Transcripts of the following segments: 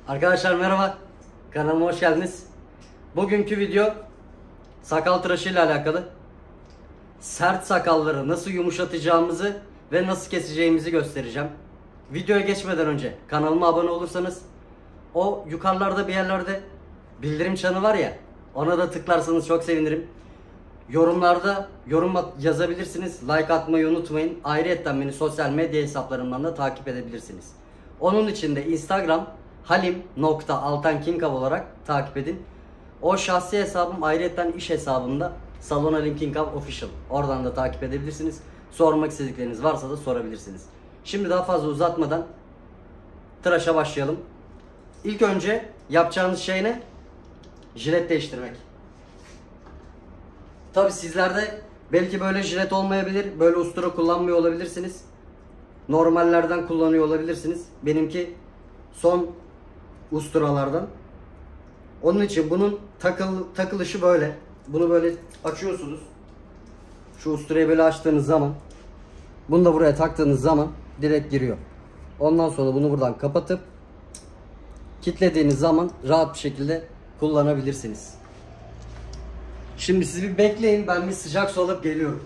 Arkadaşlar merhaba, kanalıma hoş geldiniz. Bugünkü video sakal tıraşı ile alakalı. Sert sakalları nasıl yumuşatacağımızı ve nasıl keseceğimizi göstereceğim. Videoya geçmeden önce kanalıma abone olursanız, o yukarılarda bir yerlerde bildirim çanı var ya, ona da tıklarsanız çok sevinirim. Yorumlarda yorum yazabilirsiniz. Like atmayı unutmayın. Ayrıca beni sosyal medya hesaplarımdan da takip edebilirsiniz. Onun için de Instagram halim.altankinkav olarak takip edin. O şahsi hesabım, ayrıca iş hesabımda Salon Halim Kinkav Official. Oradan da takip edebilirsiniz. Sormak istedikleriniz varsa da sorabilirsiniz. Şimdi daha fazla uzatmadan tıraşa başlayalım. İlk önce yapacağınız şey ne? Jilet değiştirmek. Tabi sizlerde belki böyle jilet olmayabilir. Böyle ustura kullanmıyor olabilirsiniz. Normallerden kullanıyor olabilirsiniz. Benimki son usturalardan. Onun için bunun takılışı böyle. Bunu böyle açıyorsunuz. Şu usturayı böyle açtığınız zaman, bunu da buraya taktığınız zaman direkt giriyor. Ondan sonra bunu buradan kapatıp kilitlediğiniz zaman rahat bir şekilde kullanabilirsiniz. Şimdi siz bir bekleyin, ben bir sıcak su alıp geliyorum.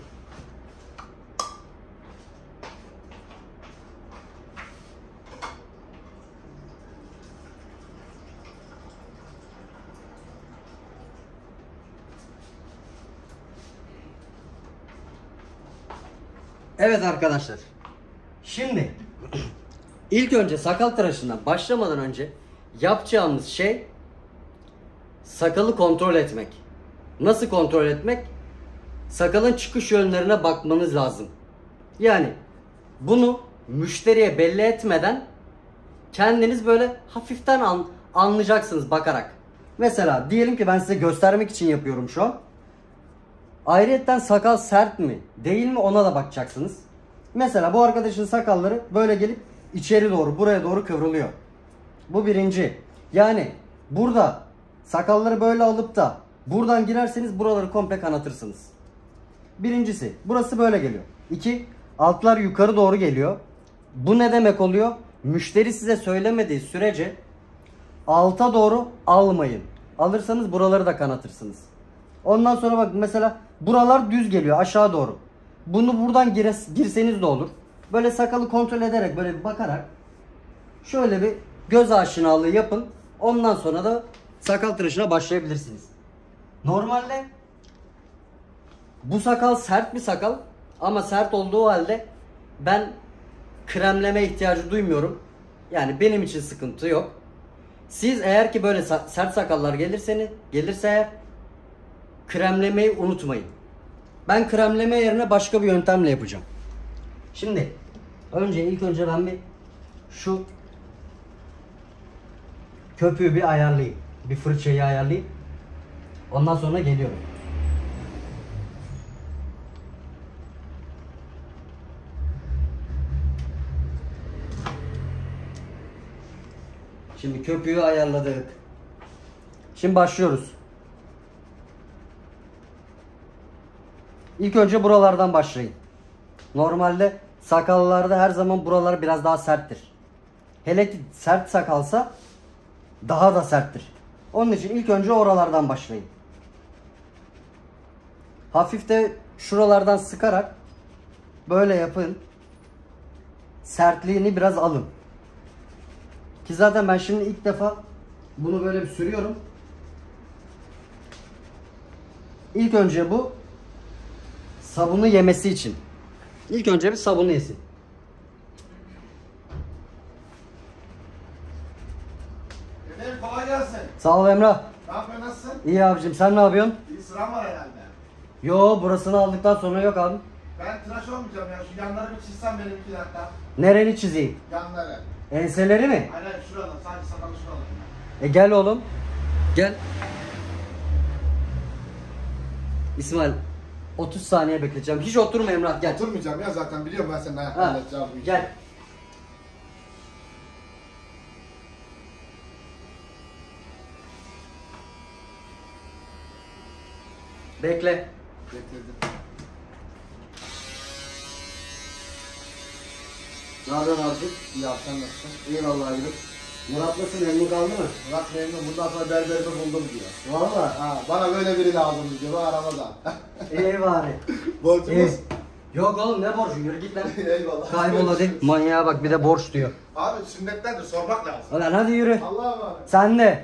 Evet arkadaşlar. Şimdi ilk önce sakal tıraşından başlamadan önce yapacağımız şey sakalı kontrol etmek. Nasıl kontrol etmek? Sakalın çıkış yönlerine bakmanız lazım. Yani bunu müşteriye belli etmeden kendiniz böyle hafiften anlayacaksınız bakarak. Mesela diyelim ki ben size göstermek için yapıyorum şu an. Ayrıyeten sakal sert mi değil mi ona da bakacaksınız. Mesela bu arkadaşın sakalları böyle gelip içeri doğru, buraya doğru kıvrılıyor. Bu birinci. Yani burada sakalları böyle alıp da buradan girerseniz buraları komple kanatırsınız. Birincisi, burası böyle geliyor. İki, altlar yukarı doğru geliyor. Bu ne demek oluyor? Müşteri size söylemediği sürece alta doğru almayın. Alırsanız buraları da kanatırsınız. Ondan sonra bak mesela buralar düz geliyor aşağı doğru. Bunu buradan girseniz de olur. Böyle sakalı kontrol ederek, böyle bir bakarak şöyle bir göz aşinalığı yapın. Ondan sonra da sakal tıraşına başlayabilirsiniz. Normalde bu sakal sert bir sakal ama sert olduğu halde ben kremleme ihtiyacı duymuyorum. Yani benim için sıkıntı yok. Siz eğer ki böyle sert sakallar gelirse eğer kremlemeyi unutmayın. Ben kremleme yerine başka bir yöntemle yapacağım. Şimdi ilk önce ben bir şu köpüğü bir ayarlayayım. Bir fırçayı ayarlayayım. Ondan sonra geliyorum. Şimdi köpüğü ayarladık. Şimdi başlıyoruz. İlk önce buralardan başlayın. Normalde sakallarda her zaman buralar biraz daha serttir. Hele ki sert sakalsa daha da serttir. Onun için ilk önce oralardan başlayın. Hafif de şuralardan sıkarak böyle yapın. Sertliğini biraz alın. Ki zaten ben şimdi ilk defa bunu böyle bir sürüyorum. İlk önce bu sabunu yemesi için. İlk önce bir sabunu yesin. Efendim kolay gelsin. Sağ ol Emrah. Ne yapıyorsun, nasılsın? İyi abicim, sen ne yapıyorsun? İyi, sıram var herhalde. Yo, burasını aldıktan sonra yok abi. Ben tıraş olmayacağım ya. Şu yanları bir çizsem benim 2 dakika. Nereni çizeyim? Yanları. Enseleri mi? Aynen şurada. Sadece sakalı şurada. Gel oğlum. Gel. İsmail 30 saniye bekleyeceğim. Hiç oturma Emrah, gel. Oturmayacağım ya, zaten biliyorum ben senin Ha, ayaklarını edeceğim bu işi. gel. Bekle. Getirdim. Ne yapıyorsun abicim? İyi, sen nasılsın? Eyvallah gülüm. Murat nasıl, memnun kaldı mı? Murat memnun. Bundan sonra berberimi buldum diyor. Valla. Ha, bana böyle biri lazım diyor. Bana Ramazan. İyi bari. Borcumuz. Yok oğlum, ne borcu, yürü git lan. Eyvallah. Kaybol hadi. Manyağa bak, bir de borç diyor. Abi sünnettendir, sormak lazım. Ulan hadi yürü. Allah'a emanet. Sen de.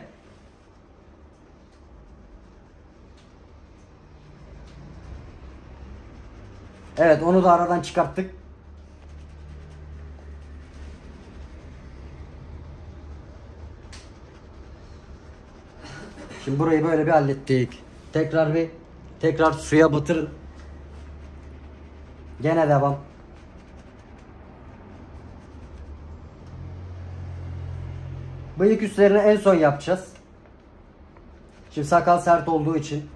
Evet, onu da aradan çıkarttık. Şimdi burayı böyle bir hallettik. Tekrar suya batırın. Gene devam. Bıyık üstlerini en son yapacağız. Şimdi sakal sert olduğu için.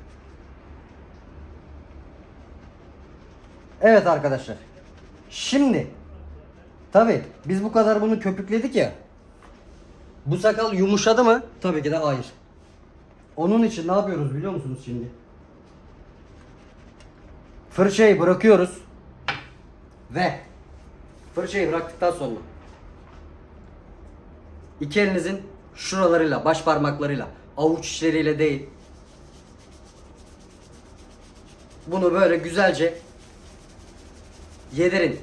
Evet arkadaşlar. Şimdi tabi biz bu kadar bunu köpükledik ya. Bu sakal yumuşadı mı? Tabii ki de hayır. Onun için ne yapıyoruz biliyor musunuz şimdi? Fırçayı bırakıyoruz. Ve fırçayı bıraktıktan sonra iki elinizin şuralarıyla, baş parmaklarıyla, avuç içleriyle değil, bunu böyle güzelce yedirin.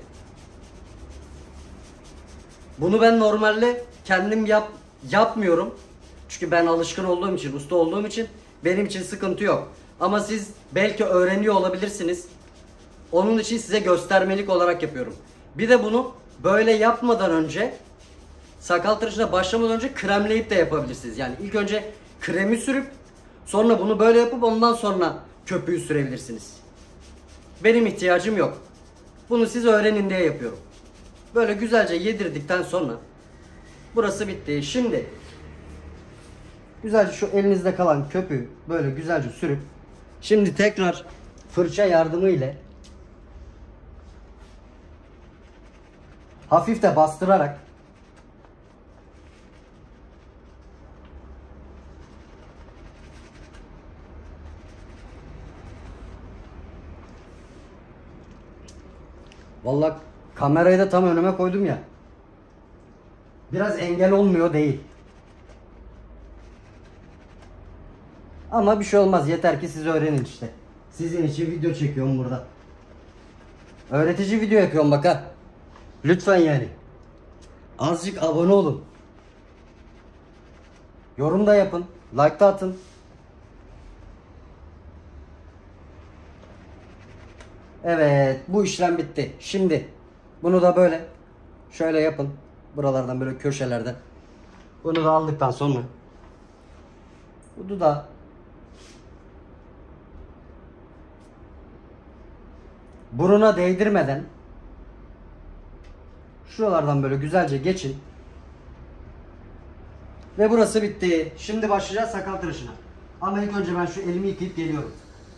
Bunu ben normalde kendim yapmıyorum. Çünkü ben alışkın olduğum için, usta olduğum için benim için sıkıntı yok. Ama siz belki öğreniyor olabilirsiniz. Onun için size göstermelik olarak yapıyorum. Bir de bunu böyle yapmadan önce, sakal tıraşına başlamadan önce kremleyip de yapabilirsiniz. Yani ilk önce kremi sürüp sonra bunu böyle yapıp ondan sonra köpüğü sürebilirsiniz. Benim ihtiyacım yok. Bunu siz öğrenin diye yapıyorum. Böyle güzelce yedirdikten sonra burası bitti. Şimdi güzelce şu elinizde kalan köpüğü böyle güzelce sürüp şimdi tekrar fırça yardımı ile hafif de bastırarak vallahi kamerayı da tam önüme koydum ya. Biraz engel olmuyor değil. Ama bir şey olmaz. Yeter ki siz öğrenin işte. Sizin için video çekiyorum burada. Öğretici video yapıyorum bak ha. Lütfen yani. Azıcık abone olun. Yorum da yapın. Like da atın. Evet, bu işlem bitti. Şimdi bunu da böyle şöyle yapın. Buralardan böyle köşelerden. Bunu da aldıktan sonra bu dudağı buruna değdirmeden şuralardan böyle güzelce geçin. Ve burası bitti. Şimdi başlayacağız sakal tıraşına. Ama ilk önce ben şu elimi yıkayıp geliyorum.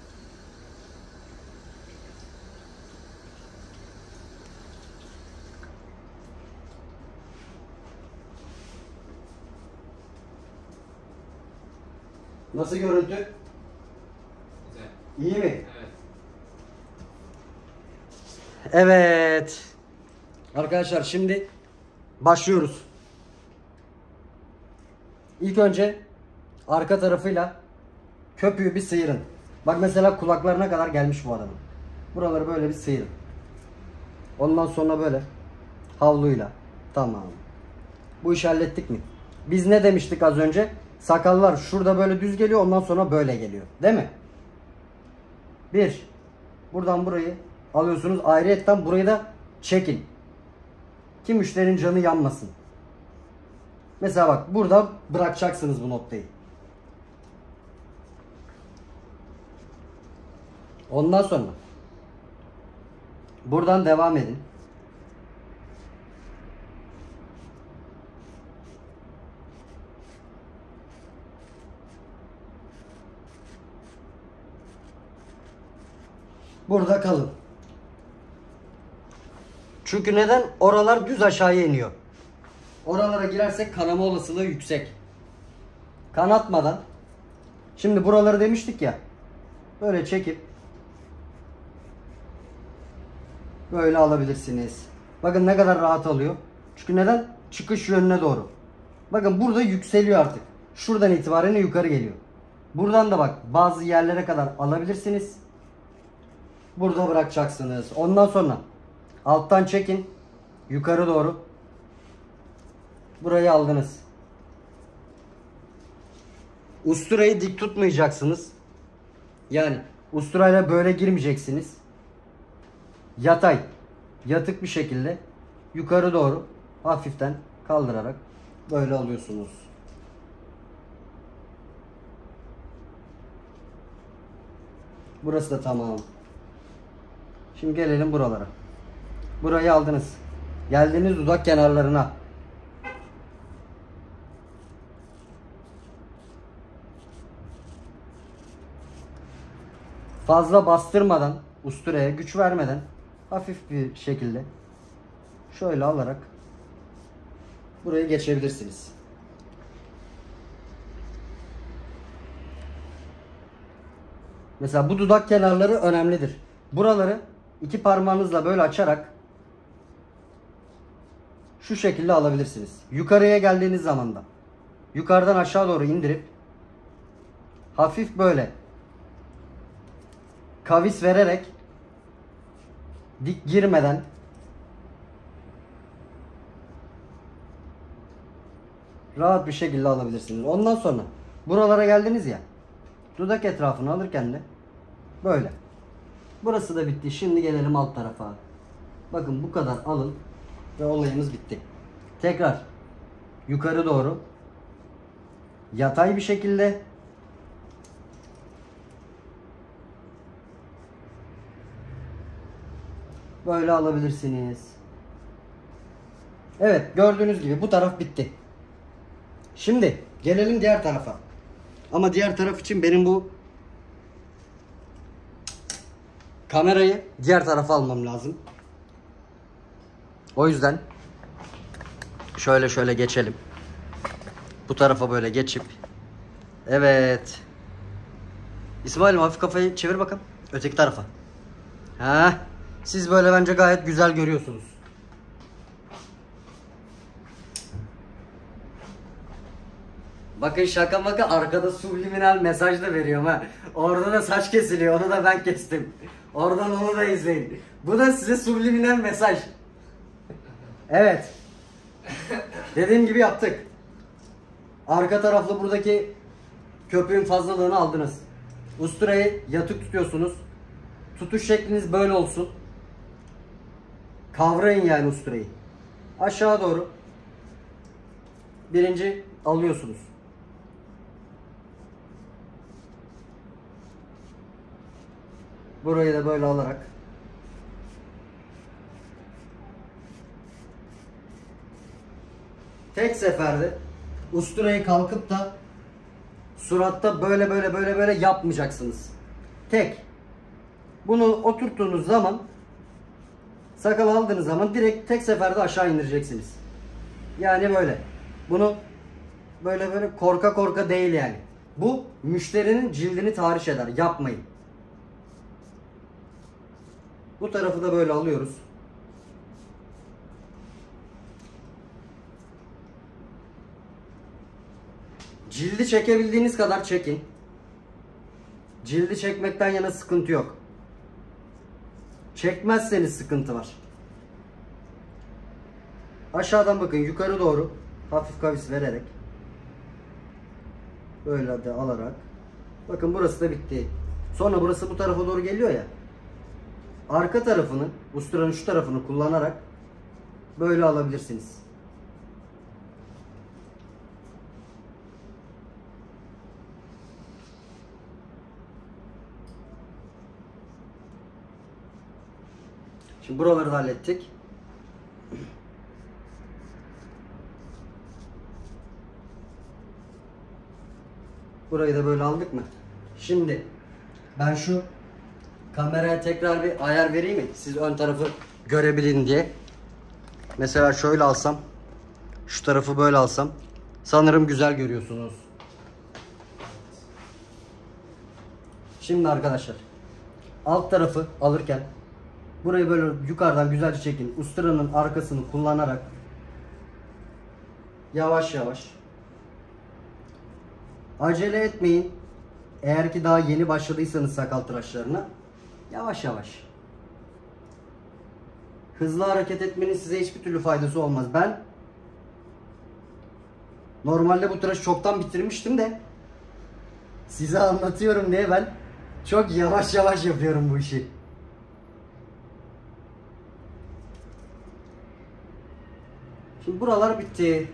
Nasıl görüntü? Güzel. İyi mi? Evet. Evet. Arkadaşlar şimdi başlıyoruz. İlk önce arka tarafıyla köpüğü bir sıyırın. Bak mesela kulaklarına kadar gelmiş bu adamın. Buraları böyle bir sıyırın. Ondan sonra böyle havluyla. Tamam. Bu işi hallettik mi? Biz ne demiştik az önce? Sakallar şurada böyle düz geliyor, ondan sonra böyle geliyor. Değil mi? Bir. Buradan burayı alıyorsunuz. Ayrıyetten burayı da çekin. Ki müşterinin canı yanmasın. Mesela bak burada bırakacaksınız bu noktayı. Ondan sonra buradan devam edin. Burada kalın. Çünkü neden? Oralar düz aşağıya iniyor. Oralara girersek kanama olasılığı yüksek. Kanatmadan. Şimdi buraları demiştik ya. Böyle çekip böyle alabilirsiniz. Bakın ne kadar rahat alıyor. Çünkü neden? Çıkış yönüne doğru. Bakın burada yükseliyor artık. Şuradan itibaren yukarı geliyor. Buradan da bak bazı yerlere kadar alabilirsiniz. Burada bırakacaksınız. Ondan sonra alttan çekin. Yukarı doğru. Burayı aldınız. Usturayı dik tutmayacaksınız. Yani usturayla böyle girmeyeceksiniz. Yatay, yatık bir şekilde yukarı doğru hafiften kaldırarak böyle alıyorsunuz. Burası da tamam. Şimdi gelelim buralara. Burayı aldınız. Geldiniz dudak kenarlarına. Fazla bastırmadan, usturaya güç vermeden hafif bir şekilde şöyle alarak burayı geçebilirsiniz. Mesela bu dudak kenarları önemlidir. Buraları iki parmağınızla böyle açarak şu şekilde alabilirsiniz. Yukarıya geldiğiniz zaman da yukarıdan aşağı doğru indirip hafif böyle kavis vererek dik girmeden rahat bir şekilde alabilirsiniz. Ondan sonra buralara geldiniz ya, dudak etrafını alırken de böyle. Burası da bitti. Şimdi gelelim alt tarafa. Bakın bu kadar alın ve olayımız bitti. Tekrar yukarı doğru yatay bir şekilde böyle alabilirsiniz. Evet, gördüğünüz gibi bu taraf bitti. Şimdi gelelim diğer tarafa. Ama diğer taraf için benim bu kamerayı diğer tarafa almam lazım. O yüzden şöyle geçelim. Bu tarafa böyle geçip evet. İsmail'im hafif kafayı çevir bakalım. Öteki tarafa. Ha, siz böyle bence gayet güzel görüyorsunuz. Bakın şaka maka arkada subliminal mesaj da veriyorum ha. Orada da saç kesiliyor. Onu da ben kestim. Oradan onu da izleyin. Bu da size subliminal mesaj. Evet. Dediğim gibi yaptık. Arka taraflı buradaki köpüğün fazlalığını aldınız. Usturayı yatık tutuyorsunuz. Tutuş şekliniz böyle olsun. Kavrayın yani usturayı. Aşağı doğru. Birinci alıyorsunuz. Burayı da böyle alarak tek seferde usturayı kalkıp da suratta böyle yapmayacaksınız. Tek. Bunu oturttuğunuz zaman, sakal aldığınız zaman direkt tek seferde aşağı indireceksiniz. Yani böyle. Bunu böyle korka değil yani. Bu müşterinin cildini tahriş eder. Yapmayın. Bu tarafı da böyle alıyoruz. Cildi çekebildiğiniz kadar çekin. Cildi çekmekten yana sıkıntı yok. Çekmezseniz sıkıntı var. Aşağıdan bakın yukarı doğru hafif kavis vererek böyle de alarak bakın burası da bitti. Sonra burası bu tarafa doğru geliyor ya. Arka tarafını, usturanın şu tarafını kullanarak böyle alabilirsiniz. Şimdi buraları da hallettik. Burayı da böyle aldık mı? Şimdi ben şu kameraya tekrar bir ayar vereyim mi? Siz ön tarafı görebilin diye. Mesela şöyle alsam, şu tarafı böyle alsam sanırım güzel görüyorsunuz. Şimdi arkadaşlar alt tarafı alırken burayı böyle yukarıdan güzelce çekin. Usturanın arkasını kullanarak yavaş yavaş Acele etmeyin. Eğer ki daha yeni başladıysanız sakal tıraşlarına, yavaş yavaş. Hızlı hareket etmenin size hiçbir türlü faydası olmaz. Ben normalde bu tıraşı çoktan bitirmiştim de size anlatıyorum diye ben çok yavaş yavaş yapıyorum bu işi. Şimdi buralar bitti.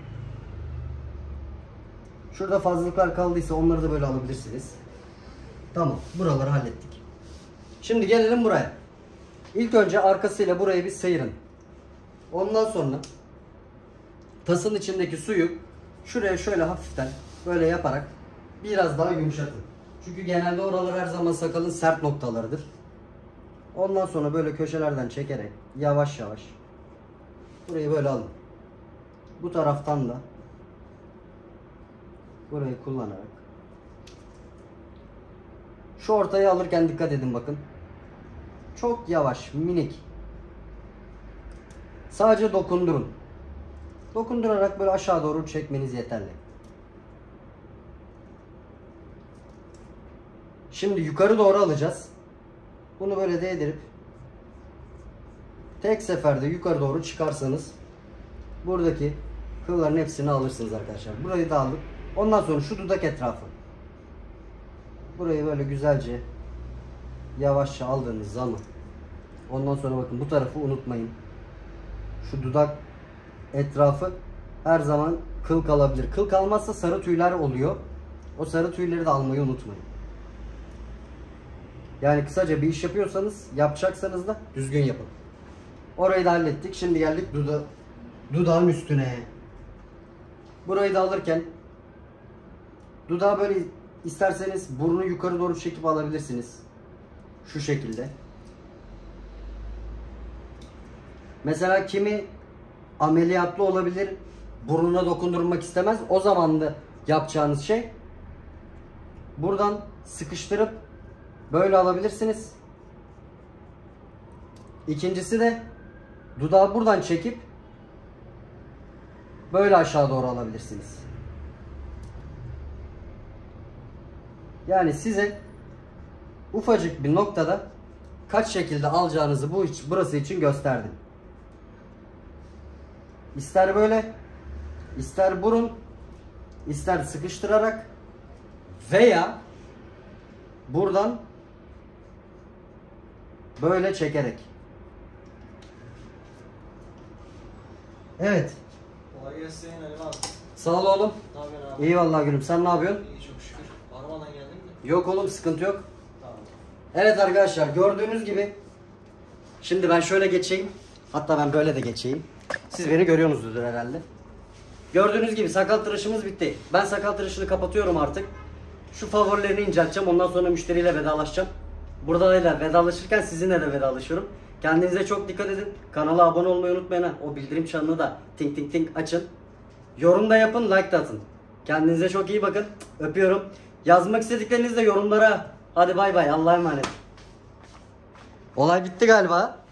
Şurada fazlalıklar kaldıysa onları da böyle alabilirsiniz. Tamam, buraları hallettik. Şimdi gelelim buraya. İlk önce arkasıyla burayı bir sıyırın. Ondan sonra tasın içindeki suyu şuraya şöyle hafiften böyle yaparak biraz daha yumuşatın. Çünkü genelde oralar her zaman sakalın sert noktalarıdır. Ondan sonra böyle köşelerden çekerek yavaş yavaş burayı böyle alın. Bu taraftan da burayı kullanarak şu ortayı alırken dikkat edin bakın. Çok yavaş, minik. Sadece dokundurun. Dokundurarak böyle aşağı doğru çekmeniz yeterli. Şimdi yukarı doğru alacağız. Bunu böyle değdirip tek seferde yukarı doğru çıkarsanız buradaki kılların hepsini alırsınız arkadaşlar. Burayı da aldık. Ondan sonra şu dudak etrafı. Burayı böyle güzelce yavaşça aldığınız zaman ondan sonra bakın bu tarafı unutmayın. Şu dudak etrafı her zaman kıl kalabilir. Kıl kalmazsa sarı tüyler oluyor. O sarı tüyleri de almayı unutmayın. Yani kısaca bir iş yapıyorsanız, yapacaksanız da düzgün yapın. Orayı da hallettik. Şimdi geldik dudağın üstüne. Burayı da alırken dudağı böyle isterseniz burnu yukarı doğru çekip alabilirsiniz. Şu şekilde. Mesela kimi ameliyatlı olabilir, burnuna dokundurmak istemez. O zaman da yapacağınız şey buradan sıkıştırıp böyle alabilirsiniz. İkincisi de dudağı buradan çekip böyle aşağı doğru alabilirsiniz. Yani size ufacık bir noktada kaç şekilde alacağınızı burası için gösterdim. İster böyle, ister burun, ister sıkıştırarak veya buradan böyle çekerek. Evet. Kolay gelsin Ali abi. Sağ ol oğlum. Ne yapıyorsun abi? İyi vallahi gülüm. Sen ne yapıyorsun? İyi çok şükür. Arabadan geldin mi? Yok oğlum, sıkıntı yok. Tamam. Evet arkadaşlar, gördüğünüz gibi şimdi ben şöyle geçeyim. Hatta ben böyle de geçeyim. Siz beni görüyorsunuzdur herhalde. Gördüğünüz gibi sakal tıraşımız bitti. Ben sakal tıraşını kapatıyorum artık. Şu favorilerini incelteceğim. Ondan sonra müşteriyle vedalaşacağım. Burada da vedalaşırken sizinle de vedalaşıyorum. Kendinize çok dikkat edin. Kanala abone olmayı unutmayın. O bildirim çanını da ting ting ting açın. Yorum da yapın, like da atın. Kendinize çok iyi bakın. Öpüyorum. Yazmak istediklerinizi de yorumlara. Hadi bay bay. Allah'a emanet. Olay bitti galiba.